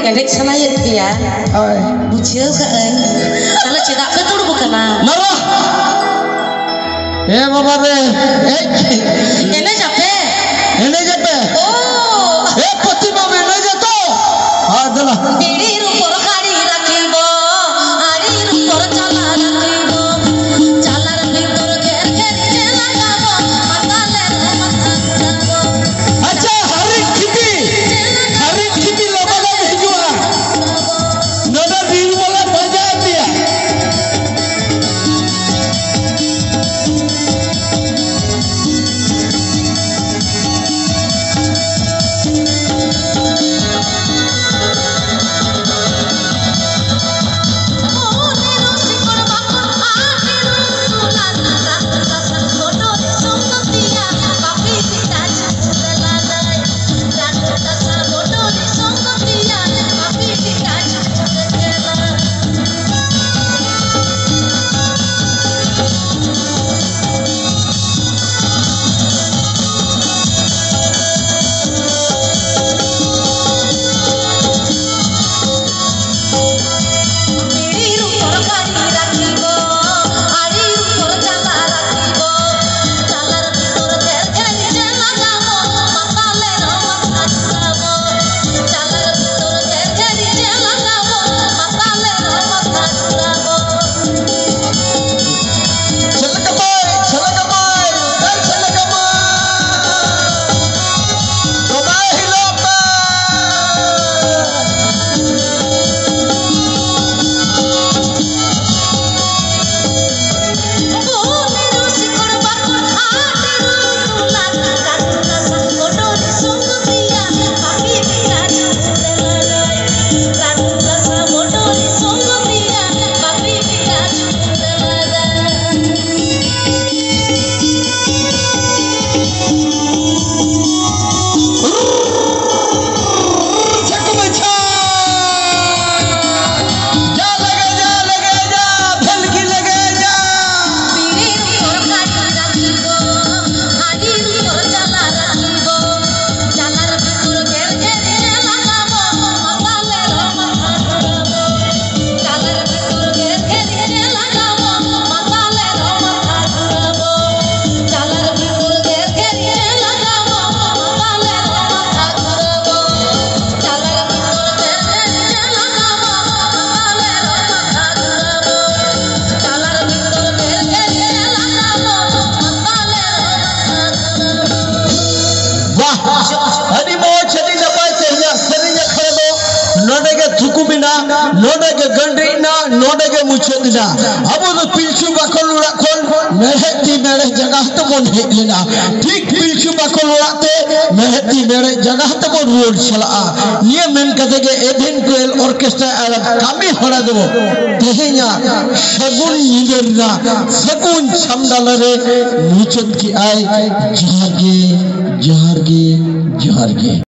एनेज सनायेद गया बुझियो खान ताले चेदा पे तुड़ बुकना मारो ए बाबा रे एनेज आपे ओ ए पति बाबा एनेज तो हां चला डेडी रूपर खाड़ी राखिबो आड़ी रूपर चला राखिबो चलार भीतर घेर घेर जे लगाबो माताले माथा जाबो अच्छा हरी खिपी लबा भेजुआ नदा दिन वाला बजा दिया थुकुबिना नोडे के गंडीना नोडे के मुछोदिना अब तो पिलचू बाकल उड़ा खोल मेहती मेरे जगह तो बोल हेलेना ठीक पिलचू बाकल उड़ाते मेहती मेरे जगह तो बोल रोड चला ये मेन कते के एदिन कोयल ऑर्केस्ट्रा कामी हड़ा देबो तेहेnya सगुन निदेरना सगुन छमदालरे मुछोद की आय जहार गे